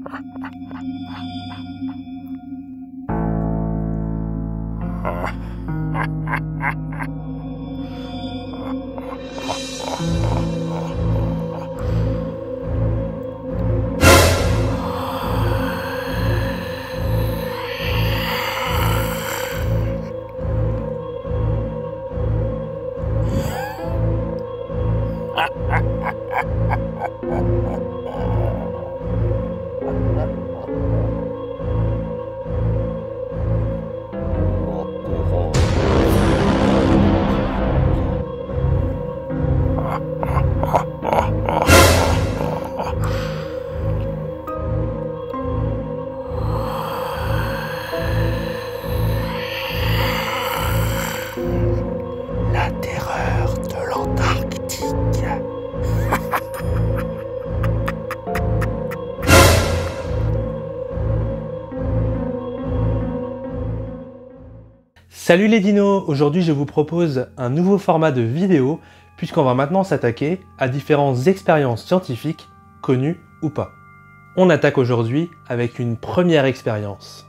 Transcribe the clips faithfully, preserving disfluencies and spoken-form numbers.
La terreur de l'Antarctique. Salut les dinos! Aujourd'hui je vous propose un nouveau format de vidéo puisqu'on va maintenant s'attaquer à différentes expériences scientifiques, connues ou pas. On attaque aujourd'hui avec une première expérience.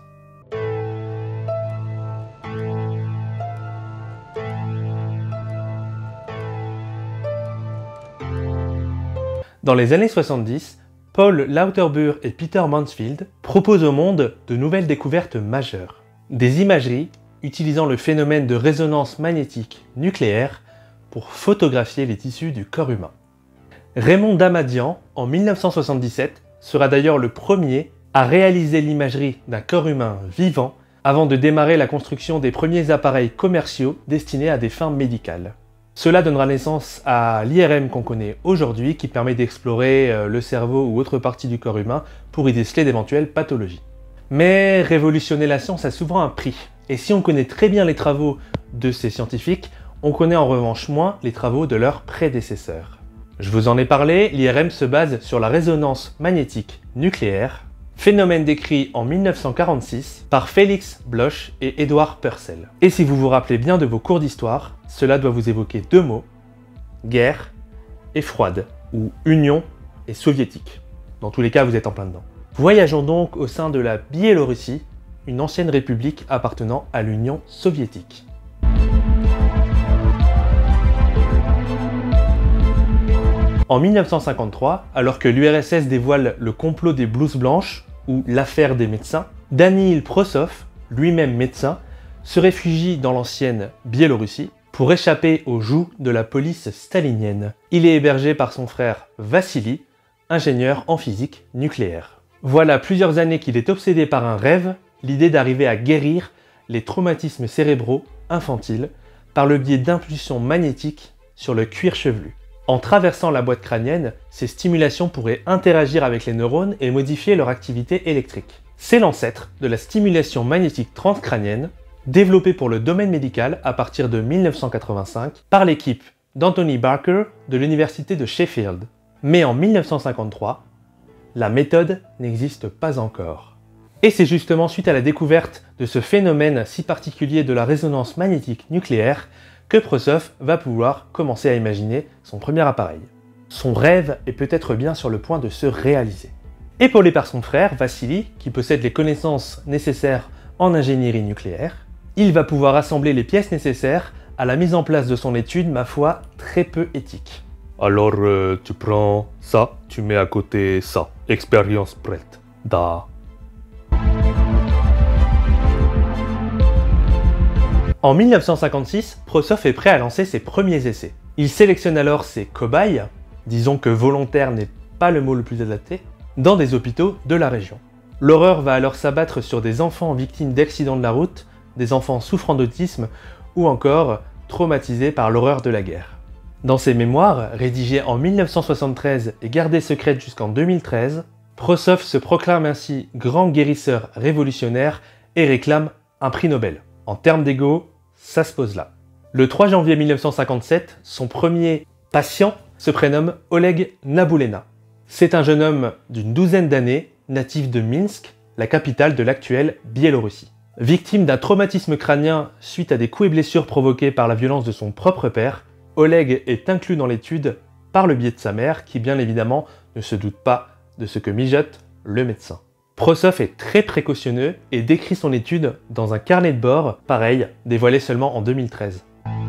Dans les années soixante-dix, Paul Lauterbur et Peter Mansfield proposent au monde de nouvelles découvertes majeures. Des imageries utilisant le phénomène de résonance magnétique nucléaire pour photographier les tissus du corps humain. Raymond Damadian, en mille neuf cent soixante-dix-sept, sera d'ailleurs le premier à réaliser l'imagerie d'un corps humain vivant avant de démarrer la construction des premiers appareils commerciaux destinés à des fins médicales. Cela donnera naissance à l'I R M qu'on connaît aujourd'hui qui permet d'explorer le cerveau ou autre partie du corps humain pour y déceler d'éventuelles pathologies. Mais révolutionner la science a souvent un prix. Et si on connaît très bien les travaux de ces scientifiques, on connaît en revanche moins les travaux de leurs prédécesseurs. Je vous en ai parlé, l'I R M se base sur la résonance magnétique nucléaire, phénomène décrit en mille neuf cent quarante-six par Félix Bloch et Edward Purcell. Et si vous vous rappelez bien de vos cours d'histoire, cela doit vous évoquer deux mots, guerre et froide, ou union et soviétique. Dans tous les cas, vous êtes en plein dedans. Voyageons donc au sein de la Biélorussie, une ancienne république appartenant à l'Union soviétique. En mille neuf cent cinquante-trois, alors que l'U R S S dévoile le complot des blouses blanches, ou l'affaire des médecins, Danil Prosov, lui-même médecin, se réfugie dans l'ancienne Biélorussie pour échapper aux jougs de la police stalinienne. Il est hébergé par son frère Vassili, ingénieur en physique nucléaire. Voilà plusieurs années qu'il est obsédé par un rêve, l'idée d'arriver à guérir les traumatismes cérébraux infantiles par le biais d'impulsions magnétiques sur le cuir chevelu. En traversant la boîte crânienne, ces stimulations pourraient interagir avec les neurones et modifier leur activité électrique. C'est l'ancêtre de la stimulation magnétique transcrânienne, développée pour le domaine médical à partir de mille neuf cent quatre-vingt-cinq par l'équipe d'Anthony Barker de l'université de Sheffield. Mais en mille neuf cent cinquante-trois, la méthode n'existe pas encore. Et c'est justement suite à la découverte de ce phénomène si particulier de la résonance magnétique nucléaire que Prosov va pouvoir commencer à imaginer son premier appareil. Son rêve est peut-être bien sur le point de se réaliser. Épaulé par son frère, Vassili, qui possède les connaissances nécessaires en ingénierie nucléaire, il va pouvoir assembler les pièces nécessaires à la mise en place de son étude, ma foi, très peu éthique. Alors euh, tu prends ça, tu mets à côté ça. Expérience prête. Da. En mille neuf cent cinquante-six, Prosov est prêt à lancer ses premiers essais. Il sélectionne alors ses cobayes, disons que volontaire n'est pas le mot le plus adapté, dans des hôpitaux de la région. L'horreur va alors s'abattre sur des enfants victimes d'accidents de la route, des enfants souffrant d'autisme ou encore traumatisés par l'horreur de la guerre. Dans ses mémoires, rédigées en mille neuf cent soixante-treize et gardées secrètes jusqu'en deux mille treize, Prosov se proclame ainsi grand guérisseur révolutionnaire et réclame un prix Nobel. En termes d'ego, ça se pose là. Le trois janvier mille neuf cent cinquante-sept, son premier patient se prénomme Oleg Naboulena. C'est un jeune homme d'une douzaine d'années, natif de Minsk, la capitale de l'actuelle Biélorussie. Victime d'un traumatisme crânien suite à des coups et blessures provoqués par la violence de son propre père, Oleg est inclus dans l'étude par le biais de sa mère, qui bien évidemment ne se doute pas de ce que mijote le médecin. Prosoph est très précautionneux et décrit son étude dans un carnet de bord, pareil, dévoilé seulement en deux mille treize.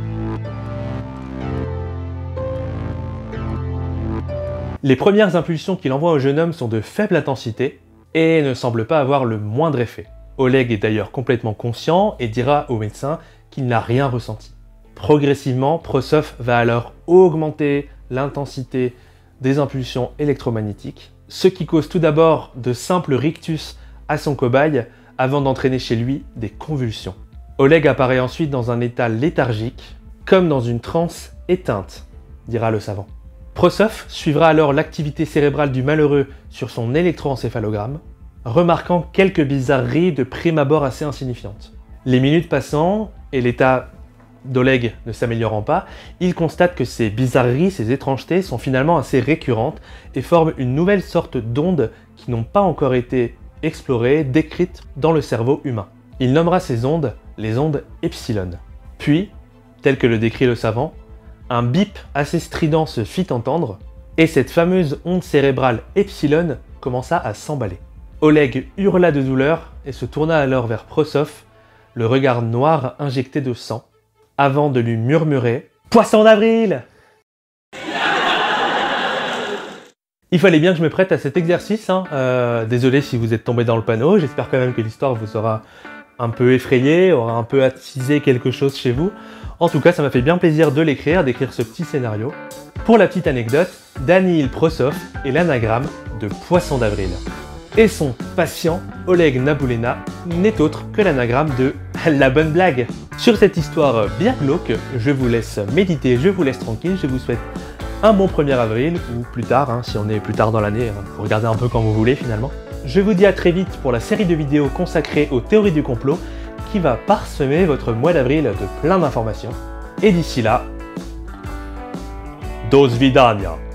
Les premières impulsions qu'il envoie au jeune homme sont de faible intensité et ne semblent pas avoir le moindre effet. Oleg est d'ailleurs complètement conscient et dira au médecin qu'il n'a rien ressenti. Progressivement, Prosoph va alors augmenter l'intensité des impulsions électromagnétiques, ce qui cause tout d'abord de simples rictus à son cobaye avant d'entraîner chez lui des convulsions. Oleg apparaît ensuite dans un état léthargique, comme dans une transe éteinte, dira le savant. Prosoph suivra alors l'activité cérébrale du malheureux sur son électroencéphalogramme, remarquant quelques bizarreries de prime abord assez insignifiantes. Les minutes passant et l'état d'Oleg ne s'améliorant pas, il constate que ces bizarreries, ces étrangetés sont finalement assez récurrentes et forment une nouvelle sorte d'ondes qui n'ont pas encore été explorées, décrites dans le cerveau humain. Il nommera ces ondes les ondes epsilon. Puis, tel que le décrit le savant, un bip assez strident se fit entendre, et cette fameuse onde cérébrale epsilon commença à s'emballer. Oleg hurla de douleur et se tourna alors vers Prosoph, le regard noir injecté de sang, avant de lui murmurer « Poisson d'avril !» Il fallait bien que je me prête à cet exercice, hein. euh, désolé si vous êtes tombé dans le panneau, j'espère quand même que l'histoire vous aura un peu effrayé, aura un peu attisé quelque chose chez vous. En tout cas, ça m'a fait bien plaisir de l'écrire, d'écrire ce petit scénario. Pour la petite anecdote, Daniil Prosoph est l'anagramme de Poisson d'avril. Et son patient, Oleg Naboulena, n'est autre que l'anagramme de La Bonne Blague. Sur cette histoire bien glauque, je vous laisse méditer, je vous laisse tranquille, je vous souhaite un bon premier avril, ou plus tard, hein, si on est plus tard dans l'année, hein, vous regardez un peu quand vous voulez finalement. Je vous dis à très vite pour la série de vidéos consacrée aux théories du complot, qui va parsemer votre mois d'avril de plein d'informations. Et d'ici là, do svidania!